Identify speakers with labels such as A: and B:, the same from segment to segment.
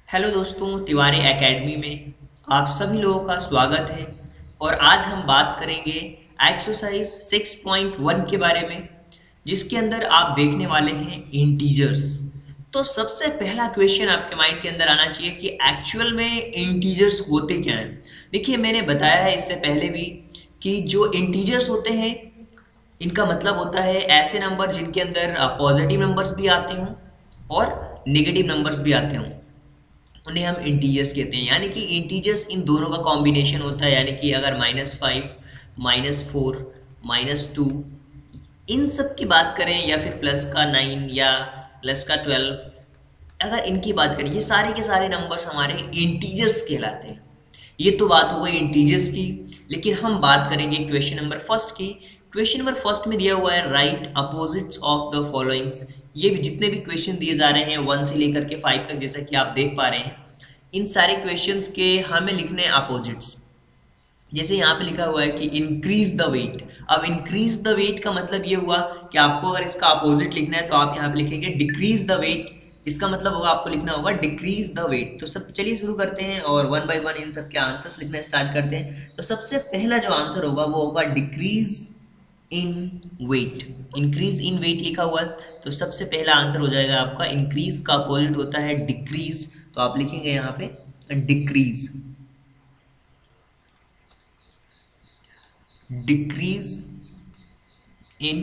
A: Hello दोस्तों, Tiwari academy में आप सभी लोगों का स्वागत है। और आज हम बात करेंगे एक्सरसाइज 6.1 के बारे में, जिसके अंदर आप देखने वाले हैं इंटीजर्स। तो सबसे पहला क्वेश्चन आपके माइंड के अंदर आना चाहिए कि एक्चुअल में इंटीजर्स होते क्या हैं। देखिए, मैंने बताया है इससे पहले भी कि जो इंटीजर्स होते हैं इनका मतलब होता है ऐसे नंबर जिनके अंदर पॉजिटिव नंबर्स भी आते हों और नेगेटिव नंबर्स भी आते हों, उन्हें हम इंटीजर्स कहते हैं। यानी कि इंटीजर्स इन दोनों का कॉम्बिनेशन होता है। यानी कि अगर -5, -4, -2 इन सब की बात करें, या फिर प्लस का 9 या प्लस का 12, अगर इनकी बात करें, ये सारे के सारे नंबर्स हमारे इंटीजर्स कहलाते हैं। ये तो बात हो गई इंटीजर्स की। लेकिन हम बात करेंगे क्वेश्चन नंबर फर्स्ट की। क्वेश्चन नंबर फर्स्ट में दिया हुआ है write opposites of the followings. ये भी जितने भी क्वेश्चन दिए जा रहे हैं 1 से लेकर के 5 तक, जैसा कि आप देख पा रहे हैं, इन सारे क्वेश्चंस के हमें लिखने हैं अपोजिट्स। जैसे यहाँ पे लिखा हुआ है कि इंक्रीज द वेट। अब इंक्रीज द वेट का मतलब ये हुआ कि आपको अगर इसका अपोजिट लिखना है तो आप यहाँ पे लिखेंगे डिक्रीज द वेट। इसका मतलब होगा आपको लिखना होगा डिक्रीज द वेट। तो सब चलिए शुरू करते हैं और वन बाय वन इन सब के आंसर्स लिखना स्टार्ट करते हैं। तो सबसे पहला जो आंसर होगा वो होगा decrease in weight. Increase in weight लिखा हुआ है, तो सबसे पहला आंसर हो जाएगा आपका इंक्रीज का अपोजिट होता है डिक्रीज। तो आप लिखेंगे यहाँ पे डिक्रीज। Decrease in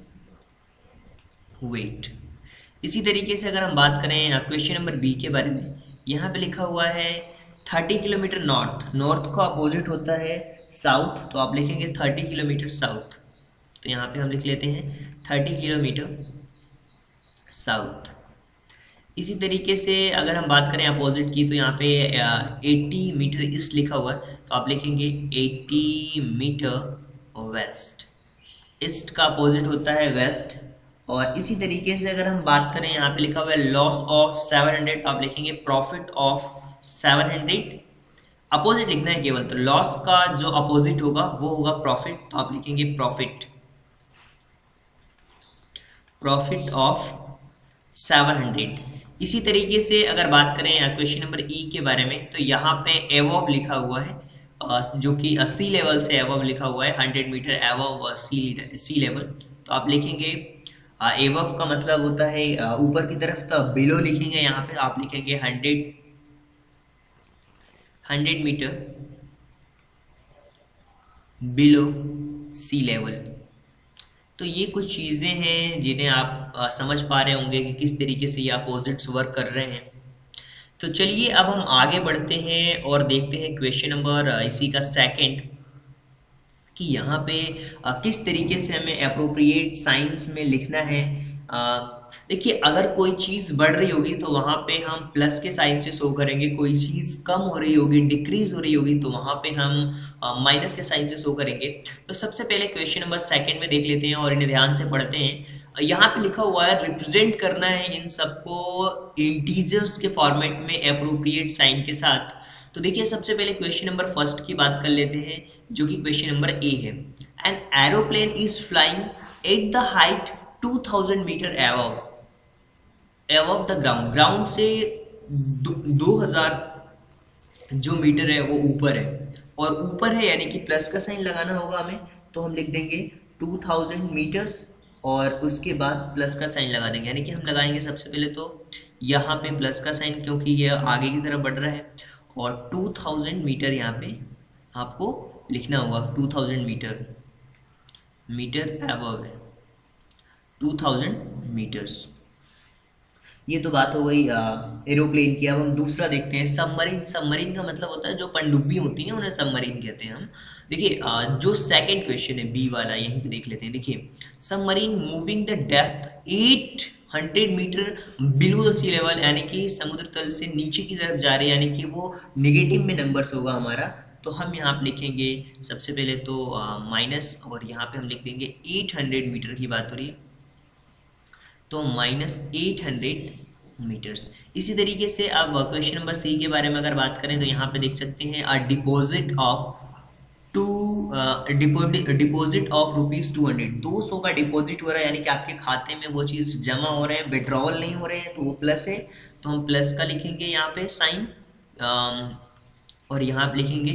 A: wait. इसी तरीके से अगर हम बात करें क्वेश्चन नंबर बी के बारे में, यहाँ पे लिखा हुआ है 30 किलोमीटर नॉर्थ। नॉर्थ का अपोजिट होता है साउथ, तो आप लिखेंगे 30 किलोमीटर साउथ। तो यहाँ पे हम लिख लेते हैं 30 किलोमीटर साउथ। इसी तरीके से अगर हम बात करें अपोजिट की, तो यहाँ पे 80 मीटर ईस्ट लिखा हुआ है, तो आप लिखेंगे 80 मीटर वेस्ट। ईस्ट का अपोजिट होता है वेस्ट। और इसी तरीके से अगर हम बात करें, यहाँ पे लिखा हुआ है लॉस ऑफ 700, तो आप लिखेंगे प्रॉफिट ऑफ 700। अपोजिट लिखना है केवल, तो लॉस का जो अपोजिट होगा वो होगा प्रॉफिट, तो आप लिखेंगे प्रॉफिट ऑफ 700। इसी तरीके से अगर बात करें क्वेश्चन नंबर ई के बारे में, तो यहाँ पे एवव लिखा हुआ है, जो कि सी लेवल से एवव लिखा हुआ है, 100 मीटर एवव सी लेवल। तो आप लिखेंगे एवव का मतलब होता है ऊपर की तरफ, तो बिलो लिखेंगे यहाँ पे, आप लिखेंगे 100 मीटर बिलो सी लेवल। तो ये कुछ चीज़ें हैं जिन्हें आप समझ पा रहे होंगे कि किस तरीके से ये अपोजिट्स वर्क कर रहे हैं। तो चलिए अब हम आगे बढ़ते हैं और देखते हैं क्वेश्चन नंबर इसी का सेकंड, कि यहाँ पे किस तरीके से हमें अप्रोप्रिएट साइंस में लिखना है। देखिए, अगर कोई चीज़ बढ़ रही होगी तो वहाँ पे हम प्लस के साइन से शो करेंगे, कोई चीज़ कम हो रही होगी, डिक्रीज हो रही होगी, तो वहाँ पे हम माइनस के साइन से शो करेंगे। तो सबसे पहले क्वेश्चन नंबर सेकंड में देख लेते हैं और इन्हें ध्यान से पढ़ते हैं। यहाँ पे लिखा हुआ है रिप्रेजेंट करना है इन सबको इंटीजर्स के फॉर्मेट में अप्रोप्रिएट साइन के साथ। तो देखिए, सबसे पहले क्वेश्चन नंबर फर्स्ट की बात कर लेते हैं, जो कि क्वेश्चन नंबर ए है। An aeroplane is flying at the height 2000 metre above the ground. Ground से 2000 जो मीटर है वो ऊपर है, और ऊपर है यानी कि प्लस का साइन लगाना होगा हमें। तो हम लिख देंगे 2000 मीटर्स और उसके बाद प्लस का साइन लगा देंगे। यानी कि हम लगाएंगे सबसे पहले तो यहाँ पे प्लस का साइन, क्योंकि ये आगे की तरफ बढ़ रहा है, और 2000 मीटर यहाँ पे आपको लिखना होगा। 2000 मीटर एबव है, 2000 मीटर्स। ये तो बात हो गई एरोप्लेन की। अब हम दूसरा देखते हैं, सबमरीन। सबमरीन का मतलब होता है जो पनडुब्बी होती है उन्हें सबमरीन कहते हैं हम। देखिए, जो सेकंड क्वेश्चन है बी वाला, यहीं पे देख लेते हैं। देखिए, submarine moving the depth 800 metre below the sea level, यानी कि समुद्र तल से नीचे की तरफ जा रहे हैं, यानी कि वो निगेटिव में नंबर्स होगा हमारा। तो हम यहाँ पे लिखेंगे सबसे पहले तो माइनस, और यहाँ पे हम लिख देंगे 800 मीटर की बात हो रही है, तो -800 मीटर्स। इसी तरीके से अब क्वेश्चन नंबर सी के बारे में अगर बात करें, तो यहाँ पे देख सकते हैं a deposit of two deposit of ₹200, 200 का डिपॉजिट हो रहा है, यानी कि आपके खाते में वो चीज़ जमा हो रहे हैं, विड्रॉवल नहीं हो रहे हैं, तो वो प्लस है, तो हम प्लस का लिखेंगे यहाँ पे साइन, और यहाँ पे लिखेंगे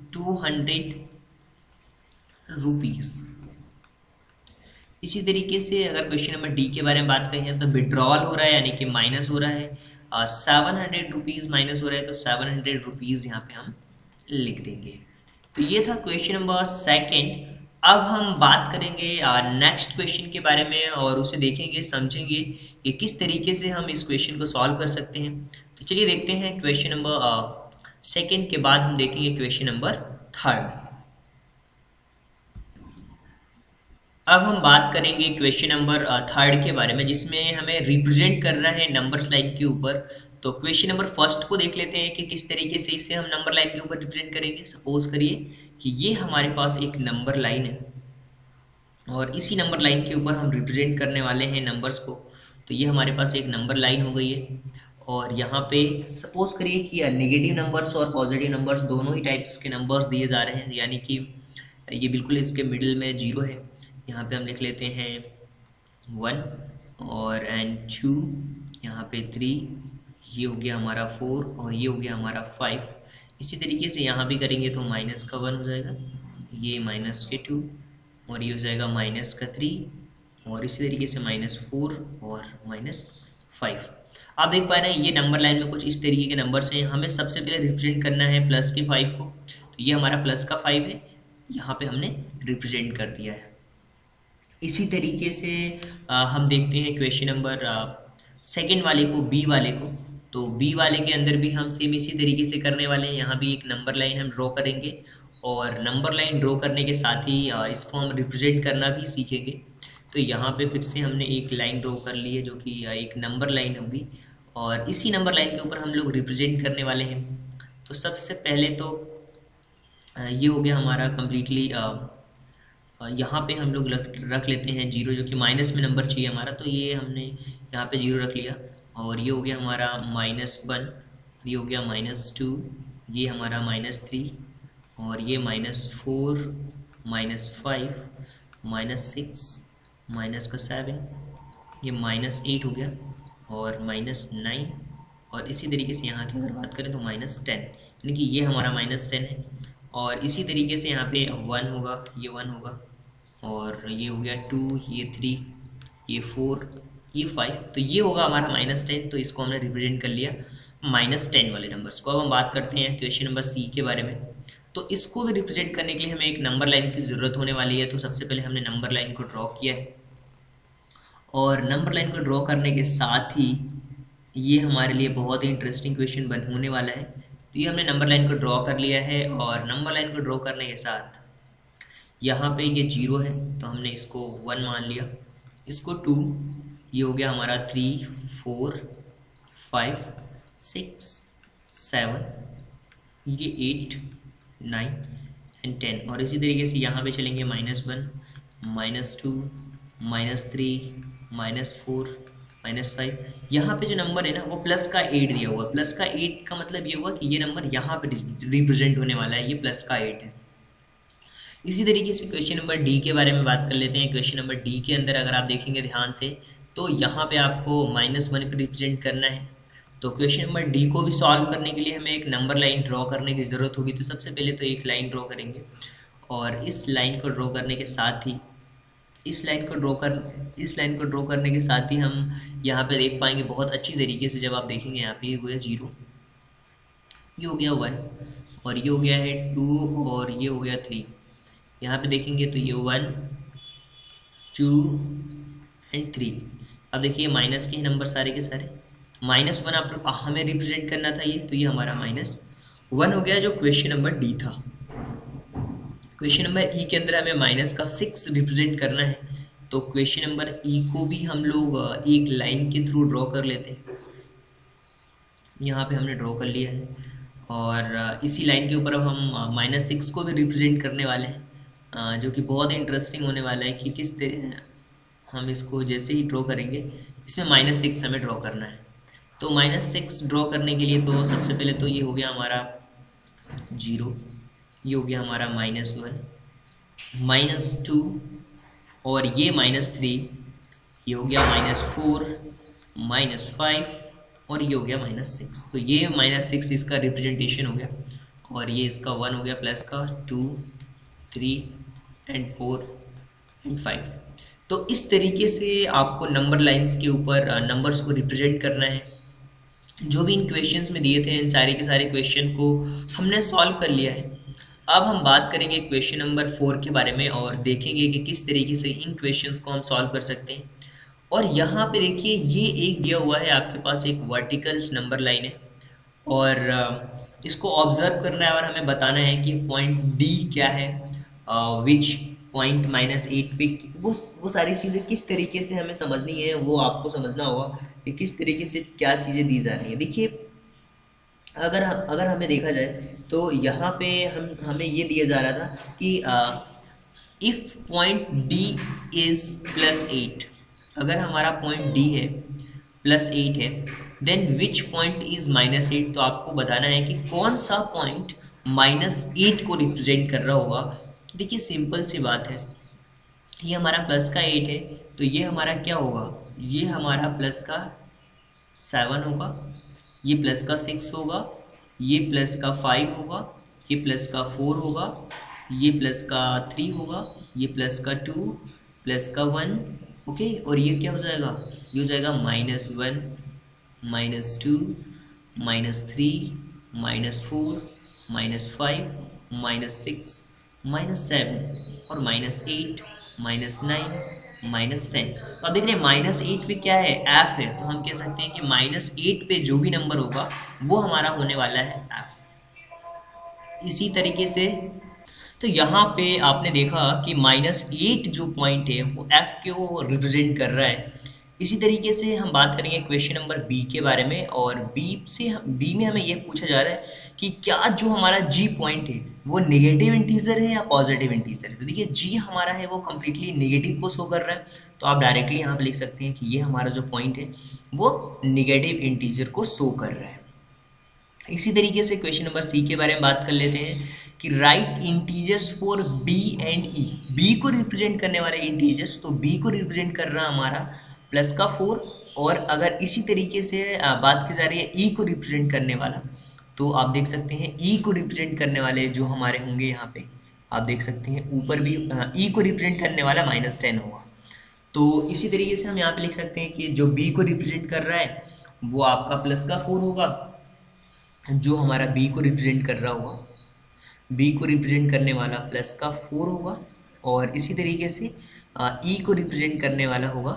A: ₹200। इसी तरीके से अगर क्वेश्चन नंबर डी के बारे में बात करें तो विड्रॉवल हो रहा है, यानी कि माइनस हो रहा है, ₹700 माइनस हो रहा है, तो ₹700 यहाँ पे हम लिख देंगे। तो ये था क्वेश्चन नंबर सेकंड। अब हम बात करेंगे नेक्स्ट क्वेश्चन के बारे में और उसे देखेंगे, समझेंगे कि किस तरीके से हम इस क्वेश्चन को सॉल्व कर सकते हैं। तो चलिए देखते हैं क्वेश्चन नंबर सेकंड के बाद हम देखेंगे क्वेश्चन नंबर थर्ड। अब हम बात करेंगे क्वेश्चन नंबर थर्ड के बारे में, जिसमें हमें रिप्रेजेंट करना है नंबर्स लाइन के ऊपर। तो क्वेश्चन नंबर फर्स्ट को देख लेते हैं कि किस तरीके से इसे हम नंबर लाइन के ऊपर रिप्रेजेंट करेंगे। सपोज करिए कि ये हमारे पास एक नंबर लाइन है और इसी नंबर लाइन के ऊपर हम रिप्रेजेंट करने वाले हैं नंबर्स को। तो ये हमारे पास एक नंबर लाइन हो गई है और यहाँ पे सपोज करिए कि नेगेटिव नंबर्स और पॉजिटिव नंबर्स दोनों ही टाइप्स के नंबर्स दिए जा रहे हैं, यानी कि ये बिल्कुल इसके मिडिल में 0 है। यहाँ पे हम लिख लेते हैं 1 और एंड 2, यहाँ पे 3, ये हो गया हमारा 4 और ये हो गया हमारा 5। इसी तरीके से यहाँ भी करेंगे तो माइनस का 1 हो जाएगा, ये माइनस के 2 और ये हो जाएगा माइनस का 3 और इसी तरीके से -4 और -5। आप देख पा रहे हैं ये नंबर लाइन में कुछ इस तरीके के नंबर्स हैं। हमें सबसे पहले रिप्रेजेंट करना है प्लस के 5 को, तो ये हमारा प्लस का 5 है, यहाँ पे हमने रिप्रेजेंट कर दिया है। इसी तरीके से हम देखते हैं क्वेश्चन नंबर सेकंड वाले को, बी वाले को। तो बी वाले के अंदर भी हम सेम इसी तरीके से करने वाले हैं। यहाँ भी एक नंबर लाइन हम ड्रॉ करेंगे और नंबर लाइन ड्रॉ करने के साथ ही इसको हम रिप्रेजेंट करना भी सीखेंगे। तो यहाँ पे फिर से हमने एक लाइन ड्रॉ कर ली है जो कि एक नंबर लाइन होगी और इसी नंबर लाइन के ऊपर हम लोग रिप्रेजेंट करने वाले हैं। तो सबसे पहले तो ये हो गया हमारा कम्प्लीटली, यहाँ पे हम लोग रख लेते हैं 0, जो कि माइनस में नंबर चाहिए हमारा, तो ये हमने यहाँ पे 0 रख लिया और ये हो गया हमारा -1, ये हो गया -2, ये हमारा -3 और ये -4, -5, -6, -7, ये -8 हो गया और -9 और इसी तरीके से यहाँ की अगर बात करें तो -10, यानी कि ये हमारा -10 है। और इसी तरीके से यहाँ पे 1 होगा, ये 1 होगा और ये हो गया 2, ये 3, ये 4, ये 5, तो ये होगा हमारा -10। तो इसको हमने रिप्रेजेंट कर लिया -10 वाले नंबर्स को। अब हम बात करते हैं क्वेश्चन नंबर सी के बारे में। तो इसको भी रिप्रेजेंट करने के लिए हमें एक नंबर लाइन की ज़रूरत होने वाली है। तो सबसे पहले हमने नंबर लाइन को ड्रॉ किया है और नंबर लाइन को ड्रॉ करने के साथ ही ये हमारे लिए बहुत ही इंटरेस्टिंग क्वेश्चन होने वाला है। तो ये हमने नंबर लाइन को ड्रॉ कर लिया है और नंबर लाइन को ड्रॉ करने के साथ यहाँ पे ये 0 है तो हमने इसको 1 मान लिया, इसको 2, ये हो गया हमारा 3, 4, 5, 6, 7, ये 8, 9 एंड 10 और इसी तरीके से यहाँ पे चलेंगे -1, -2, -3, -4, -5। यहाँ पे जो नंबर है ना वो प्लस का 8 दिया हुआ। प्लस का 8 का मतलब ये हुआ कि ये नंबर यहाँ पे रिप्रेजेंट होने वाला है, ये प्लस का 8 है। इसी तरीके से क्वेश्चन नंबर डी के बारे में बात कर लेते हैं। क्वेश्चन नंबर डी के अंदर अगर आप देखेंगे ध्यान से तो यहाँ पे आपको -1 पे रिप्रेजेंट करना है। तो क्वेश्चन नंबर डी को भी सॉल्व करने के लिए हमें एक नंबर लाइन ड्रॉ करने की ज़रूरत होगी। तो सबसे पहले तो एक लाइन ड्रॉ करेंगे और इस लाइन को ड्रॉ करने के साथ ही इस लाइन को ड्रॉ करने के साथ ही हम यहाँ पे देख पाएंगे बहुत अच्छी तरीके से। जब आप देखेंगे यहाँ पे ये हो गया 0, ये हो गया 1 और ये हो गया है 2 और ये हो गया 3। यहाँ पे देखेंगे तो ये 1, 2 एंड 3। अब देखिए माइनस के ही नंबर सारे के सारे। -1 आप हमें रिप्रेजेंट करना था ये, तो ये हमारा -1 हो गया जो क्वेश्चन नंबर डी था। क्वेश्चन नंबर ई के अंदर हमें -6 रिप्रेजेंट करना है। तो क्वेश्चन नंबर ई को भी हम लोग एक लाइन के थ्रू ड्रॉ कर लेते हैं। यहाँ पे हमने ड्रॉ कर लिया है और इसी लाइन के ऊपर अब हम -6 को भी रिप्रेजेंट करने वाले हैं, जो कि बहुत ही इंटरेस्टिंग होने वाला है कि किस तरह हम इसको जैसे ही ड्रॉ करेंगे इसमें -6 हमें ड्रॉ करना है। तो -6 ड्रॉ करने के लिए तो सबसे पहले तो ये हो गया हमारा 0 ये हो गया हमारा -1, -2, और ये -3, ये हो गया -4, -5, और ये हो गया -6। तो ये -6 इसका रिप्रेजेंटेशन हो गया, और ये इसका 1 हो गया, प्लस का 2, 3 एंड 4 एंड 5। तो इस तरीके से आपको नंबर लाइंस के ऊपर नंबर्स को रिप्रेजेंट करना है। जो भी इन क्वेश्चंस में दिए थे इन सारे के सारे क्वेश्चन को हमने सॉल्व कर लिया है। अब हम बात करेंगे क्वेश्चन नंबर 4 के बारे में और देखेंगे कि किस तरीके से इन क्वेश्चंस को हम सॉल्व कर सकते हैं। और यहाँ पे देखिए ये एक दिया हुआ है आपके पास, एक वर्टिकल्स नंबर लाइन है, और इसको ऑब्जर्व करना है और हमें बताना है कि पॉइंट डी क्या है, विच पॉइंट -8 पे, वो सारी चीज़ें किस तरीके से हमें समझनी है, वो आपको समझना होगा कि किस तरीके से क्या चीज़ें दी जा रही हैं। देखिए अगर हमें देखा जाए तो यहाँ पे हमें ये दिया जा रहा था कि इफ़ पॉइंट डी इज़ +8, अगर हमारा पॉइंट डी है +8 है, देन विच पॉइंट इज़ -8। तो आपको बताना है कि कौन सा पॉइंट -8 को रिप्रेजेंट कर रहा होगा। देखिए सिंपल सी बात है, ये हमारा प्लस का 8 है, तो ये हमारा क्या होगा, ये हमारा प्लस का 7 होगा, ये प्लस का 6 होगा, ये प्लस का 5 होगा, ये प्लस का 4 होगा, ये प्लस का 3 होगा, ये प्लस का 2, प्लस का 1, ओके। और ये क्या हो जाएगा, ये हो जाएगा -1, -2, -3, -4, -5, -6, -7 और -8, -9, -10। तो अब देख रहे हैं -8 पे क्या है, एफ है, तो हम कह सकते हैं कि -8 पे जो भी नंबर होगा वो हमारा होने वाला है एफ। इसी तरीके से तो यहाँ पे आपने देखा कि -8 जो पॉइंट है वो एफ को रिप्रेजेंट कर रहा है। इसी तरीके से हम बात करेंगे क्वेश्चन नंबर बी के बारे में, और बी में हमें ये पूछा जा रहा है कि क्या जो हमारा जी पॉइंट है वो नेगेटिव इंटीजर है या पॉजिटिव इंटीजर है। तो देखिए जी हमारा है वो कम्प्लीटली नेगेटिव को शो कर रहा है, तो आप डायरेक्टली यहाँ पे लिख सकते हैं कि ये हमारा जो पॉइंट है वो नेगेटिव इंटीजर को शो कर रहा है। इसी तरीके से क्वेश्चन नंबर सी के बारे में बात कर लेते हैं कि write integers for B and E. B को रिप्रेजेंट करने वाले इंटीजर्स, तो बी को रिप्रेजेंट कर रहा हमारा प्लस का 4, और अगर इसी तरीके से बात की जा रही है ई को रिप्रेजेंट करने वाला, तो आप देख सकते हैं ई को रिप्रेजेंट करने वाले जो हमारे होंगे यहाँ पे आप देख सकते हैं ऊपर भी ई को रिप्रेजेंट करने वाला -10 होगा। तो इसी तरीके से हम यहाँ पे लिख सकते हैं कि जो बी को रिप्रेजेंट कर रहा है वो आपका प्लस का 4 होगा, जो हमारा बी को रिप्रेजेंट कर रहा होगा, बी को रिप्रेजेंट करने वाला प्लस का 4 होगा, और इसी तरीके से ई को रिप्रेजेंट करने वाला होगा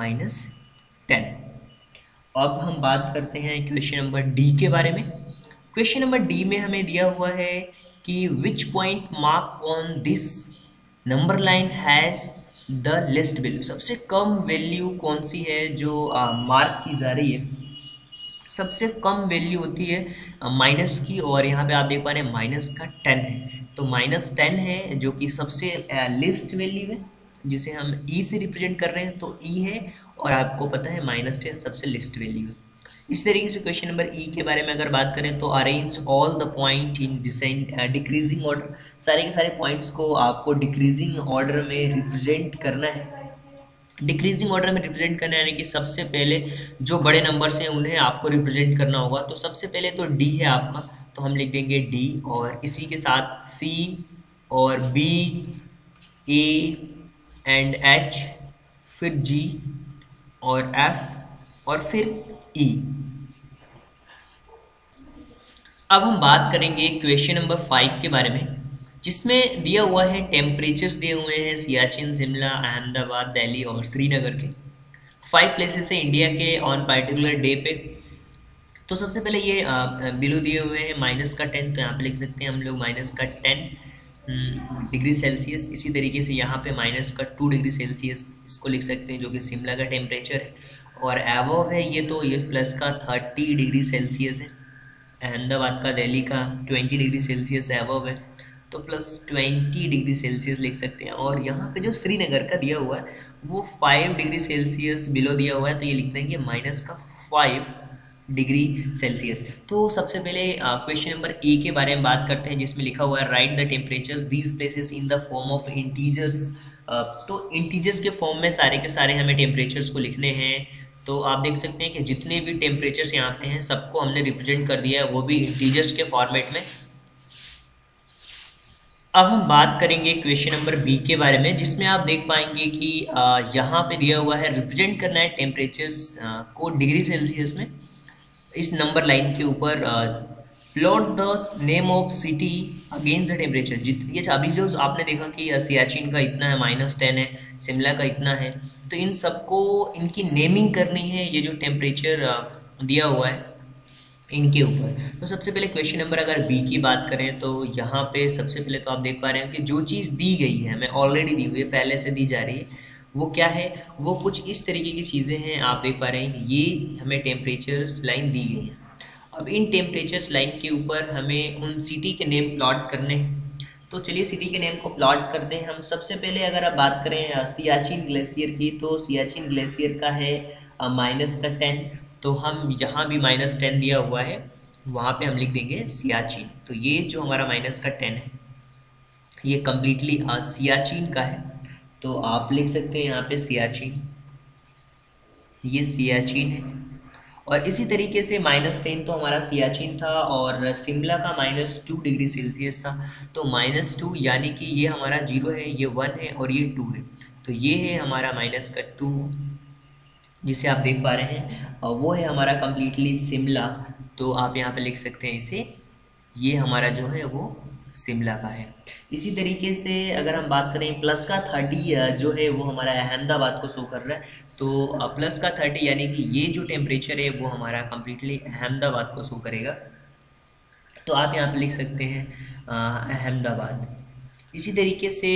A: -10। अब हम बात करते हैं क्वेश्चन नंबर डी के बारे में। क्वेश्चन नंबर डी में हमें दिया हुआ है कि which point mark on this number line has the least value. सबसे कम वैल्यू कौन सी है जो मार्क की जा रही है। सबसे कम वैल्यू होती है माइनस की, और यहाँ पे आप देख पा रहे हैं -10 है, तो -10 है जो कि सबसे लिस्ट वैल्यू है, जिसे हम ई से रिप्रेजेंट कर रहे हैं, तो ई है, और आपको पता है -10 सबसे लिस्ट वैल्यू है। इस तरीके से क्वेश्चन नंबर ई के बारे में अगर बात करें तो arrange all the point in decreasing order. सारे के सारे पॉइंट्स को आपको डिक्रीजिंग ऑर्डर में रिप्रेजेंट करना है। डिक्रीजिंग ऑर्डर में रिप्रेजेंट करना यानी कि सबसे पहले जो बड़े नंबर्स हैं उन्हें आपको रिप्रेजेंट करना होगा। तो सबसे पहले तो डी है आपका, तो हम लिख देंगे डी, और इसी के साथ सी और बी, ए एंड एच, फिर जी और एफ और फिर ई। अब हम बात करेंगे क्वेश्चन नंबर 5 के बारे में, जिसमें दिया हुआ है टेम्परेचर्स दिए हुए हैं सियाचिन, शिमला, अहमदाबाद, दिल्ली और श्रीनगर के 5 प्लेसेस है इंडिया के ऑन पर्टिकुलर डे पे। तो सबसे पहले ये बिलो दिए हुए हैं -10, तो यहाँ पे लिख सकते हैं हम लोग -10 डिग्री सेल्सियस। इसी तरीके से यहाँ पे -2 डिग्री सेल्सियस इसको लिख सकते हैं, जो कि शिमला का टेम्परेचर है। और एवव है ये, तो ये प्लस का 30 डिग्री सेल्सियस है। अहमदाबाद का, दिल्ली का 20 डिग्री सेल्सियस एवव है, तो +20 डिग्री सेल्सियस लिख सकते हैं। और यहाँ पे जो श्रीनगर का दिया हुआ है वो 5 डिग्री सेल्सियस बिलो दिया हुआ है, तो ये लिख देंगे -5 डिग्री सेल्सियस। तो सबसे पहले क्वेश्चन नंबर ए के बारे में बात करते हैं, जिसमें लिखा हुआ है write the temperatures these places in the form of integers. तो इंटीजर्स के फॉर्म में सारे के सारे हमें टेम्परेचर्स को लिखने हैं। तो आप देख सकते हैं कि जितने भी टेम्परेचर्स यहाँ पे हैं सबको हमने रिप्रेजेंट कर दिया है, वो भी इंटीजर्स के फॉर्मेट में। अब हम बात करेंगे क्वेश्चन नंबर बी के बारे में, जिसमें आप देख पाएंगे कि यहाँ पे दिया हुआ है रिप्रेजेंट करना है टेम्परेचर्स को डिग्री सेल्सियस में। इस नंबर लाइन के ऊपर plot the name of city against the temperature. ये अभी जो आपने देखा कि सियाचिन का इतना है -10 है, शिमला का इतना है, तो इन सबको इनकी नेमिंग करनी है, ये जो टेम्परेचर दिया हुआ है इनके ऊपर। तो सबसे पहले क्वेश्चन नंबर अगर बी की बात करें तो यहाँ पे सबसे पहले तो आप देख पा रहे हैं कि जो चीज़ दी गई है हमें ऑलरेडी दी हुई है, पहले से दी जा रही है, वो क्या है, वो कुछ इस तरीके की चीज़ें हैं। आप देख पा रहे हैं कि ये हमें टेम्परेचर्स लाइन दी गई है। अब इन टेम्परेचर्स लाइन के ऊपर हमें उन सिटी के नेम प्लॉट करने हैं। तो चलिए सिटी के नेम को प्लॉट करते हैं हम। सबसे पहले अगर आप बात करें सियाचिन ग्लेशियर की, तो सियाचिन ग्लेशियर का है -10, तो हम यहाँ भी -10 दिया हुआ है, वहाँ पे हम लिख देंगे सियाचिन। तो ये जो हमारा -10 है ये कम्प्लीटली सियाचिन का है, तो आप लिख सकते हैं यहाँ पे सियाचिन, ये सियाचिन है। और इसी तरीके से -10 तो हमारा सियाचिन था, और शिमला का -2 डिग्री सेल्सियस था। तो -2 यानी कि ये हमारा 0 है, ये 1 है और ये 2 है, तो ये है हमारा -2 जिसे आप देख पा रहे हैं, और वो है हमारा कम्प्लीटली शिमला। तो आप यहाँ पे लिख सकते हैं इसे, ये हमारा जो है वो शिमला का है। इसी तरीके से अगर हम बात करें प्लस का 30 जो है वो हमारा अहमदाबाद को शो कर रहा है। तो प्लस का 30 यानी कि ये जो टेम्परेचर है वो हमारा कम्प्लीटली अहमदाबाद को शो करेगा। तो आप यहाँ पे लिख सकते हैं अहमदाबाद। इसी तरीके से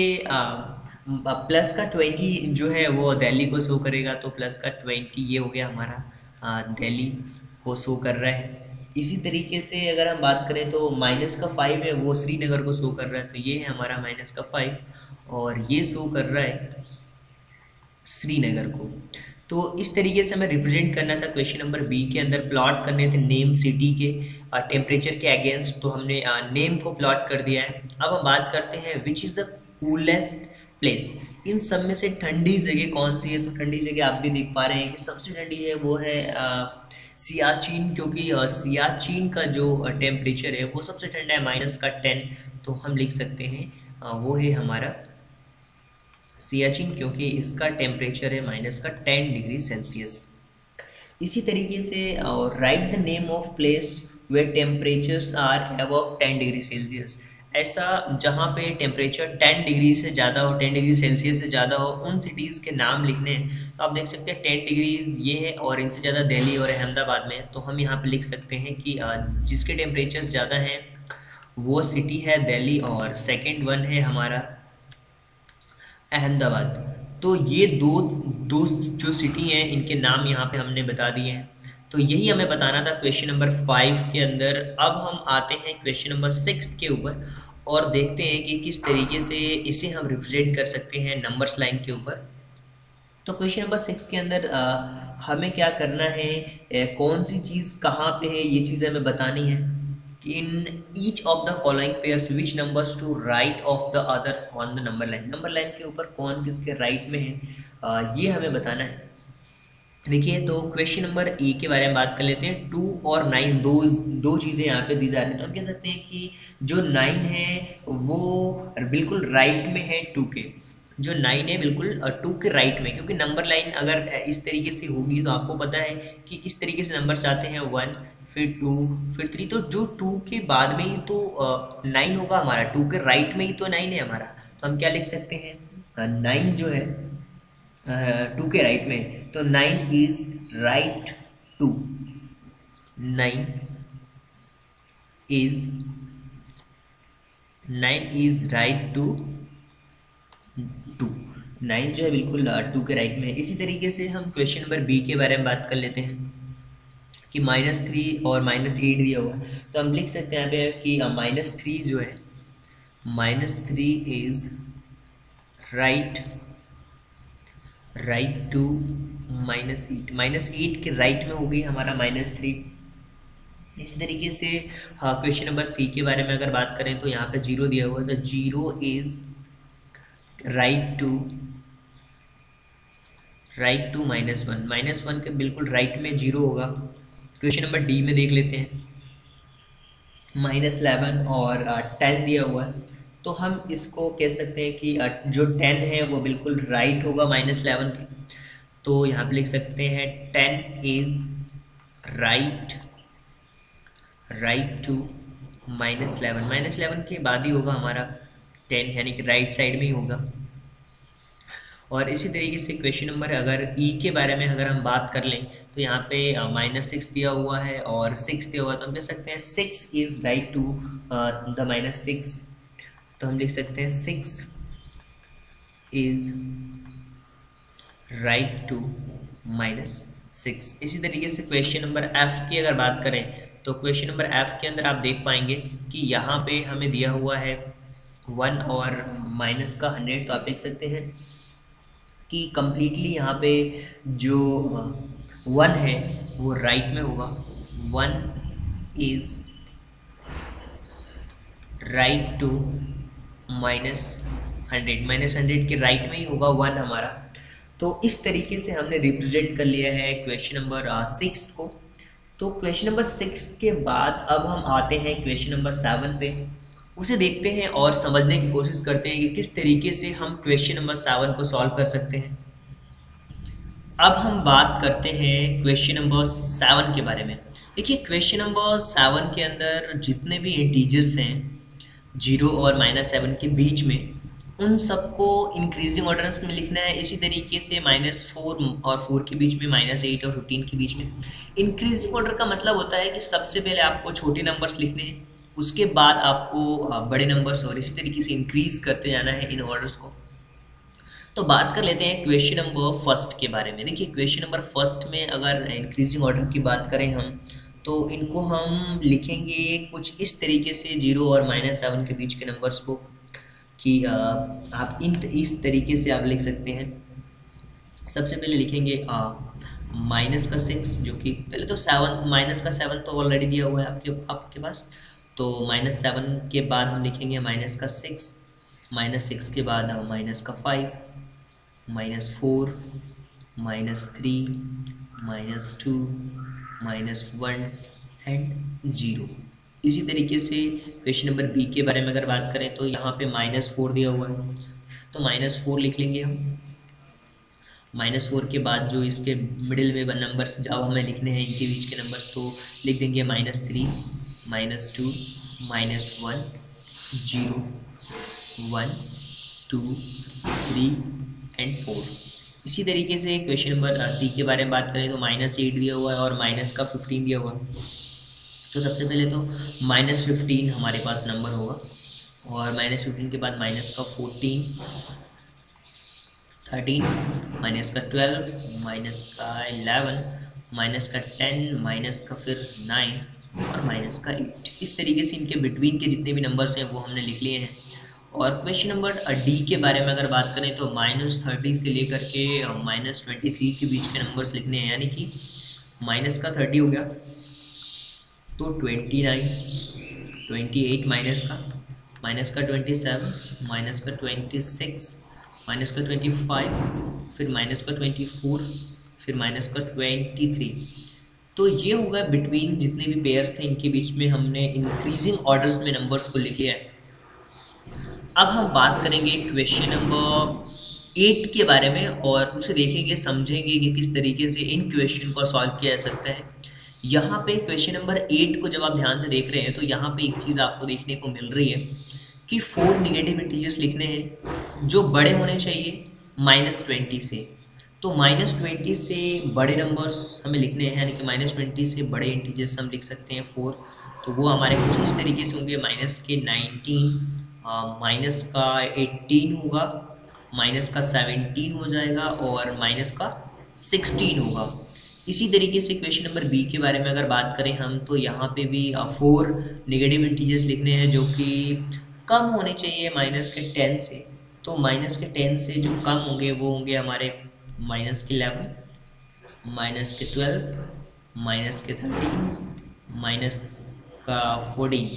A: प्लस का 20 जो है वो दिल्ली को शो करेगा। तो प्लस का 20 ये हो गया हमारा दिल्ली को शो कर रहा है। इसी तरीके से अगर हम बात करें तो -5 है, वो श्रीनगर को शो कर रहा है, तो ये है हमारा -5 और ये शो कर रहा है श्रीनगर को। तो इस तरीके से हमें रिप्रेजेंट करना था। क्वेश्चन नंबर बी के अंदर प्लॉट करने थे नेम सिटी के टेम्परेचर के अगेंस्ट, तो हमने नेम को प्लॉट कर दिया है। अब हम बात करते हैं which is the coolest place. इन सब में से ठंडी जगह कौन सी है? तो ठंडी जगह आप भी देख पा रहे हैं कि सबसे ठंडी है वो है सियाचिन, क्योंकि सियाचिन का जो टेम्परेचर है वो सबसे ठंडा है -10। तो हम लिख सकते हैं वो है हमारा सियाचिन, क्योंकि इसका टेम्परेचर है -10 डिग्री सेल्सियस। इसी तरीके से write the name of place where temperatures are above 10 degree Celsius. ऐसा जहाँ पे टेम्परेचर 10 डिग्री से ज़्यादा हो, 10 डिग्री सेल्सियस से ज़्यादा हो, उन सिटीज़ के नाम लिखने हैं। तो आप देख सकते हैं 10 डिग्रीज ये है और इनसे ज़्यादा दिल्ली और अहमदाबाद में है। तो हम यहाँ पे लिख सकते हैं कि जिसके टेम्परेचर ज़्यादा हैं वो सिटी है दिल्ली, और सेकेंड वन है हमारा अहमदाबाद। तो ये दो जो सिटी हैं इनके नाम यहाँ पे हमने बता दिए हैं। तो यही हमें बताना था क्वेश्चन नंबर 5 के अंदर। अब हम आते हैं क्वेश्चन नंबर 6 के ऊपर और देखते हैं कि किस तरीके से इसे हम रिप्रेजेंट कर सकते हैं नंबर्स लाइन के ऊपर। तो क्वेश्चन नंबर 6 के अंदर हमें क्या करना है, कौन सी चीज़ कहाँ पे है, ये चीज़ें हमें बतानी है। In each of the following pairs which numbers to right of the other on the number line. Number line के ऊपर कौन किसके राइट में है ये हमें बताना है। देखिए तो क्वेश्चन नंबर ए के बारे में बात कर लेते हैं। 2 और 9 दो चीज़ें यहाँ पे दी जा रही हैं। तो हम कह सकते हैं कि जो 9 है वो बिल्कुल राइट में है 2 के। जो 9 है बिल्कुल 2 के राइट में, क्योंकि नंबर लाइन अगर इस तरीके से होगी तो आपको पता है कि इस तरीके से नंबर आते हैं 1 फिर 2 फिर 3। तो जो 2 के बाद में ही तो 9 होगा हमारा, 2 के राइट में ही तो 9 है हमारा। तो हम क्या लिख सकते हैं, 9 जो है 2 के राइट में, तो 9 is right to 9 is right to 2। 9 जो है बिल्कुल 2 के राइट में है। इसी तरीके से हम क्वेश्चन नंबर बी के बारे में बात कर लेते हैं कि -3 और -8 दिया हुआ है। तो हम लिख सकते हैं यहाँ पे कि -3 जो है -3 इज राइट टू -8। -8 के राइट में हो गई हमारा -3। इसी तरीके से क्वेश्चन नंबर सी के बारे में अगर बात करें तो यहाँ पे 0 दिया हुआ है, तो 0 इज राइट टू -1, -1 के बिल्कुल राइट में 0 होगा। क्वेश्चन नंबर डी में देख लेते हैं, -11 और 10 दिया हुआ है, तो हम इसको कह सकते हैं कि जो 10 है वो बिल्कुल राइट होगा -11 के, तो यहाँ पे लिख सकते हैं 10 इज राइट टू -11, -11 के बाद ही होगा हमारा 10, यानी कि राइट साइड में ही होगा। और इसी तरीके से क्वेश्चन नंबर अगर ई के बारे में अगर हम बात कर लें तो यहाँ पे -6 दिया हुआ है और 6 दिया हुआ है, तो हम कह सकते हैं 6 इज राइट टू द -6, तो हम लिख सकते हैं 6 इज राइट टू -6। इसी तरीके से क्वेश्चन नंबर एफ की अगर बात करें तो क्वेश्चन नंबर एफ के अंदर आप देख पाएंगे कि यहाँ पे हमें दिया हुआ है 1 और माइनस का 100, तो आप देख सकते हैं कि कम्प्लीटली यहाँ पे जो 1 है वो राइट में होगा। 1 इज राइट टू -100 के राइट में ही होगा 1 हमारा। तो इस तरीके से हमने रिप्रेजेंट कर लिया है क्वेश्चन नंबर 6 को। तो क्वेश्चन नंबर 6 के बाद अब हम आते हैं क्वेश्चन नंबर 7 पे, उसे देखते हैं और समझने की कोशिश करते हैं कि किस तरीके से हम क्वेश्चन नंबर 7 को सॉल्व कर सकते हैं। अब हम बात करते हैं क्वेश्चन नंबर 7 के बारे में। देखिए क्वेश्चन नंबर 7 के अंदर जितने भी इंटीजर्स हैं 0 और -7 के बीच में, उन सबको इंक्रीजिंग ऑर्डर्स में लिखना है। इसी तरीके से -4 और 4 के बीच में, -8 और 15 के बीच में। इंक्रीजिंग ऑर्डर का मतलब होता है कि सबसे पहले आपको छोटे नंबर्स लिखने हैं, उसके बाद आपको बड़े नंबर्स, और इसी तरीके से इंक्रीज करते जाना है इन ऑर्डर्स को। तो बात कर लेते हैं क्वेश्चन नंबर फर्स्ट के बारे में। देखिए क्वेश्चन नंबर फर्स्ट में अगर इंक्रीजिंग ऑर्डर की बात करें हम, तो इनको हम लिखेंगे कुछ इस तरीके से 0 और -7 के बीच के नंबर्स को, कि आप इस तरीके से आप लिख सकते हैं। सबसे पहले लिखेंगे -6, जो कि पहले तो 7, -7 तो ऑलरेडी दिया हुआ है आपके पास, तो -7 के बाद हम लिखेंगे -6, -6 के बाद -5, -4, -3, -2, -1 एंड 0। इसी तरीके से क्वेश्चन नंबर बी के बारे में अगर बात करें तो यहाँ पे -4 दिया हुआ है, तो -4 लिख लेंगे हम। -4 के बाद जो इसके मिडिल में नंबर्स जब हमें लिखने हैं इनके बीच के नंबर्स, तो लिख देंगे -3, -2, -1, 0, 1, 2, 3 एंड 4। इसी तरीके से क्वेश्चन नंबर सी के बारे में बात करें तो -8 दिया हुआ है और -15 दिया हुआ है। तो सबसे पहले तो -15 हमारे पास नंबर होगा, और -15 के बाद -14, 13, -12, -11, -10, फिर 9 और -8। इस तरीके से इनके बिटवीन के जितने भी नंबर्स हैं वो हमने लिख लिए हैं। और क्वेश्चन नंबर डी के बारे में अगर बात करें तो -30 से लेकर के -23 के बीच के नंबर्स लिखने हैं, यानी कि -30 हो गया तो 29, 28 -27, -26, -25, फिर -24, फिर -23। तो ये होगा बिटवीन जितने भी पेयर्स थे इनके बीच में हमने इंक्रीजिंग ऑर्डर्स में नंबर्स को लिख लिया है। अब हम बात करेंगे क्वेश्चन नंबर 8 के बारे में और उसे देखेंगे, समझेंगे कि किस तरीके से इन क्वेश्चन को सॉल्व किया जा सकता है। यहाँ पे क्वेश्चन नंबर 8 को जब आप ध्यान से देख रहे हैं तो यहाँ पे एक चीज़ आपको देखने को मिल रही है कि 4 नेगेटिव इंटीजर्स लिखने हैं जो बड़े होने चाहिए -20 से। तो -20 से बड़े नंबर्स हमें लिखने हैं, यानी कि -20 से बड़े इंटीजर्स हम लिख सकते हैं 4। तो वो हमारे कुछ इस तरीके से होंगे, -19, -18 होगा, -17 हो जाएगा और -16 होगा। इसी तरीके से क्वेश्चन नंबर बी के बारे में अगर बात करें हम, तो यहाँ पे भी 4 नेगेटिव इंटीजर्स लिखने हैं जो कि कम होने चाहिए -10 से। तो -10 से जो कम होंगे वो होंगे हमारे -11, -12, -13, माइनस का 14,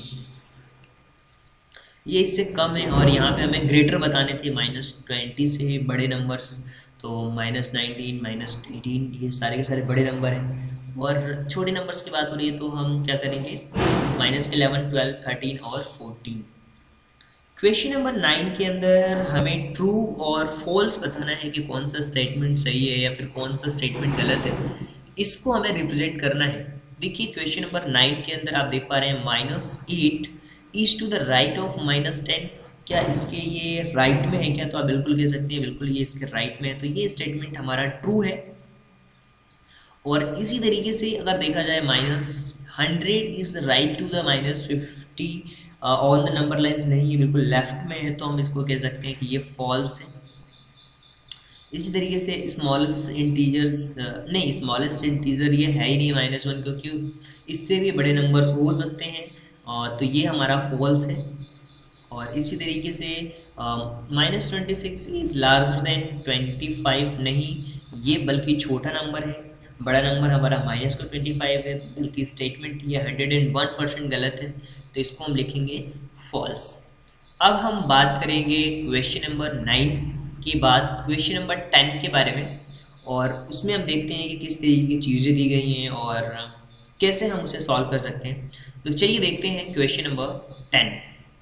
A: ये इससे कम है। और यहाँ पे हमें ग्रेटर बताने थे -20 से बड़े नंबर्स, तो -19, -18, ये सारे के सारे बड़े नंबर हैं। और छोटे नंबर्स की बात हो रही है तो हम क्या करेंगे, -11, 12, 13 और 14। क्वेश्चन नंबर 9 के अंदर हमें ट्रू और फॉल्स बताना है कि कौन सा स्टेटमेंट सही है या फिर कौन सा स्टेटमेंट गलत है, इसको हमें रिप्रेजेंट करना है। देखिए क्वेश्चन नंबर 9 के अंदर आप देख पा रहे हैं -8 is to the right of -10, क्या इसके ये राइट में है क्या, तो आप बिल्कुल कह सकते हैं बिल्कुल ये इसके राइट में है, तो ये स्टेटमेंट हमारा ट्रू है। और इसी तरीके से अगर देखा जाए -100 is right to the -50 on the number lines, नहीं ये बिल्कुल लेफ्ट में है, तो हम इसको कह सकते हैं कि ये फॉल्स है। इसी तरीके से स्मॉलेस्ट इंटीजर्स नहीं, स्मॉलेस्ट इंटीजर ये है ही नहीं -1, क्योंकि इससे भी बड़े नंबर्स हो सकते हैं, तो ये हमारा फॉल्स है। और इसी तरीके से -26 इज लार्जर देन 25, नहीं ये बल्कि छोटा नंबर है, बड़ा नंबर हमारा -25 है, बल्कि स्टेटमेंट ये 101% गलत है, तो इसको हम लिखेंगे फॉल्स। अब हम बात करेंगे क्वेश्चन नंबर 9 की बात क्वेश्चन नंबर 10 के बारे में, और उसमें हम देखते हैं कि किस तरीके की चीज़ें दी गई हैं और कैसे हम उसे सॉल्व कर सकते हैं। तो चलिए देखते हैं क्वेश्चन नंबर 10।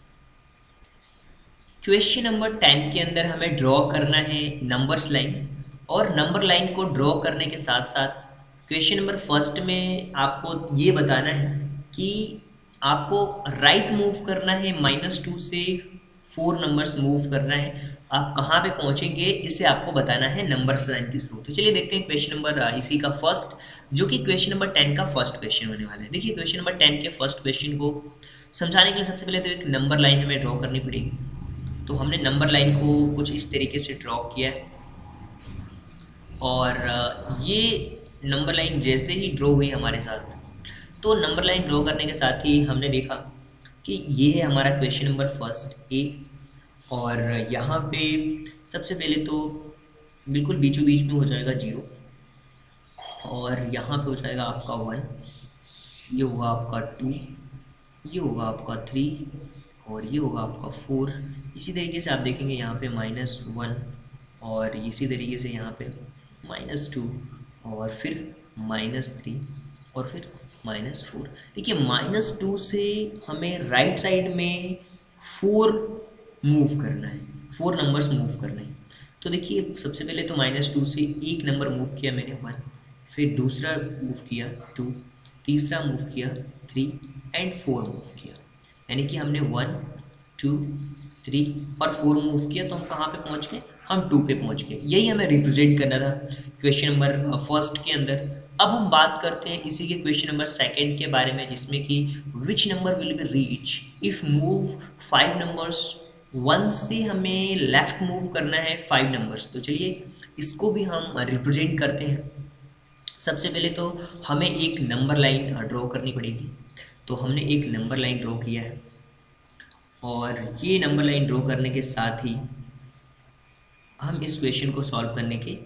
A: क्वेश्चन नंबर 10 के अंदर हमें ड्रॉ करना है नंबर्स लाइन, और नंबर लाइन को ड्रॉ करने के साथ साथ क्वेश्चन नंबर फर्स्ट में आपको ये बताना है कि आपको राइट मूव करना है, -2 से 4 नंबर्स मूव करना है, आप कहाँ पे पहुँचेंगे इसे आपको बताना है नंबर्स लाइन के थ्रू। तो चलिए देखते हैं क्वेश्चन नंबर इसी का फर्स्ट, जो कि क्वेश्चन नंबर 10 का फर्स्ट क्वेश्चन होने वाला है। देखिए क्वेश्चन नंबर 10 के फर्स्ट क्वेश्चन को समझाने के लिए सबसे पहले तो एक नंबर लाइन हमें ड्रॉ करनी पड़ेगी। तो हमने नंबर लाइन को कुछ इस तरीके से ड्रॉ किया है, और ये नंबर लाइन जैसे ही ड्रॉ हुई हमारे साथ, तो नंबर लाइन ड्रॉ करने के साथ ही हमने देखा कि ये है हमारा क्वेश्चन नंबर फर्स्ट ए, और यहाँ पे सबसे पहले तो बिल्कुल बीचों बीच में हो जाएगा 0, और यहाँ पे हो जाएगा आपका 1, ये होगा आपका 2, ये होगा आपका 3, और ये होगा आपका 4। इसी तरीके से आप देखेंगे यहाँ पे -1, और इसी तरीके से यहाँ पे -2, और फिर -3, और फिर -4। देखिए -2 से हमें राइट साइड में 4 मूव करना है, 4 नंबर्स मूव करना है। तो देखिए सबसे पहले तो -2 से एक नंबर मूव किया मैंने 1, फिर दूसरा मूव किया 2, तीसरा मूव किया 3 एंड 4 मूव किया, यानी कि हमने 1, 2, 3 और 4 मूव किया, तो हम कहाँ पे पहुँच गए, हम 2 पे पहुँच गए। यही हमें रिप्रेजेंट करना था क्वेश्चन नंबर फर्स्ट के अंदर। अब हम बात करते हैं इसी के क्वेश्चन नंबर सेकंड के बारे में, जिसमें कि which number will be reach if move 5 numbers, 1 से हमें लेफ्ट मूव करना है 5 नंबर्स। तो चलिए इसको भी हम रिप्रेजेंट करते हैं। सबसे पहले तो हमें एक नंबर लाइन ड्रॉ करनी पड़ेगी, तो हमने एक नंबर लाइन ड्रॉ किया है, और ये नंबर लाइन ड्रॉ करने के साथ ही हम इस क्वेश्चन को सॉल्व करने के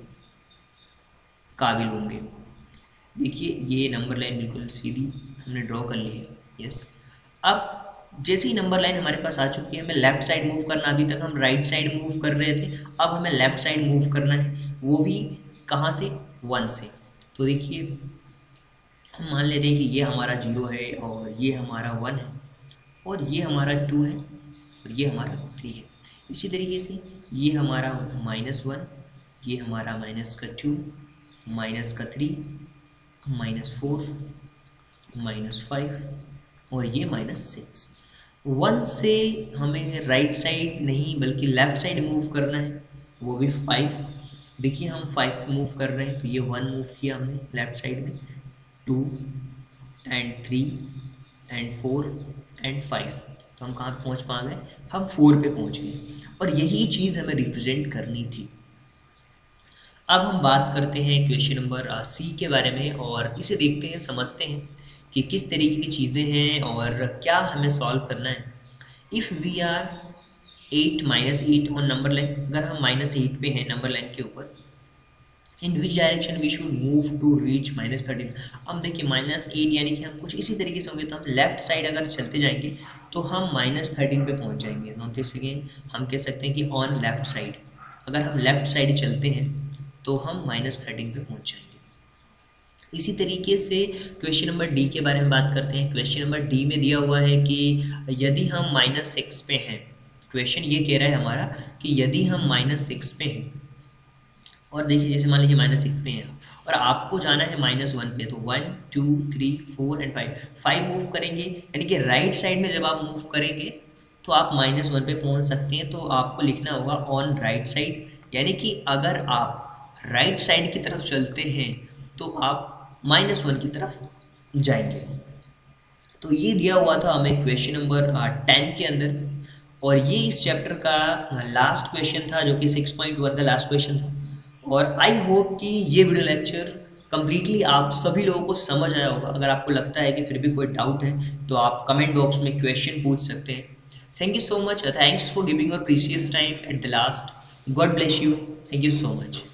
A: काबिल होंगे। देखिए ये नंबर लाइन बिल्कुल सीधी हमने ड्रॉ कर ली है, यस। अब जैसे ही नंबर लाइन हमारे पास आ चुकी है, हमें लेफ्ट साइड मूव करना, अभी तक हम राइट साइड मूव कर रहे थे, अब हमें लेफ्ट साइड मूव करना है, वो भी कहाँ से, 1 से। तो देखिए हम मान लेते हैं कि ये हमारा 0 है, और ये हमारा 1 है, और ये हमारा 2 है, और ये हमारा 3 है। इसी तरीके से ये हमारा -1, ये हमारा -2, -3, -4, -5, और ये -6। 1 से हमें राइट साइड नहीं बल्कि लेफ्ट साइड मूव करना है, वो भी 5। देखिए हम 5 मूव कर रहे हैं, तो ये 1 मूव किया हमने लेफ्ट साइड में, 2 एंड 3 एंड 4 एंड 5, तो हम कहाँ पे पहुँच पा गए, हम 4 पे पहुँच गए, और यही चीज़ हमें रिप्रेजेंट करनी थी। अब हम बात करते हैं क्वेश्चन नंबर सी के बारे में, और इसे देखते हैं, समझते हैं कि किस तरीके की चीज़ें हैं और क्या हमें सॉल्व करना है। If we are 8 -8 on number line, अगर हम -8 पे हैं नंबर लाइन के ऊपर, in which direction we should move to reach -13। अब देखिए -8 यानी कि हम कुछ इसी तरीके से होंगे, तो हम लेफ्ट साइड अगर चलते जाएंगे तो हम -13 पे पहुंच जाएंगे। तो हम कह सकते हैं कि ऑन लेफ्ट साइड, अगर हम लेफ्ट साइड चलते हैं तो हम -13 पे पहुंच जाएंगे। इसी तरीके से क्वेश्चन नंबर डी के बारे में बात करते हैं। क्वेश्चन नंबर डी में दिया हुआ है कि यदि हम -6 पे हैं, क्वेश्चन ये कह रहा है हमारा कि यदि हम -6 पे हैं, और देखिए जैसे मान लीजिए -6 पे हैं और आपको जाना है -1 पे, तो 1 2 3 4 एंड 5 मूव करेंगे, यानी कि राइट साइड में जब आप मूव करेंगे तो आप -1 पे पहुंच सकते हैं। तो आपको लिखना होगा ऑन राइट साइड, यानी कि अगर आप राइट साइड की तरफ चलते हैं तो आप -1 की तरफ जाएंगे। तो ये दिया हुआ था हमें क्वेश्चन नंबर 10 के अंदर, और ये इस चैप्टर का लास्ट क्वेश्चन था, जो कि 6.1 का लास्ट क्वेश्चन था। और आई होप कि ये वीडियो लेक्चर कंप्लीटली आप सभी लोगों को समझ आया होगा। अगर आपको लगता है कि फिर भी कोई डाउट है तो आप कमेंट बॉक्स में क्वेश्चन पूछ सकते हैं। Thank you so much, thanks for giving your precious time at the last. God bless you, thank you so much.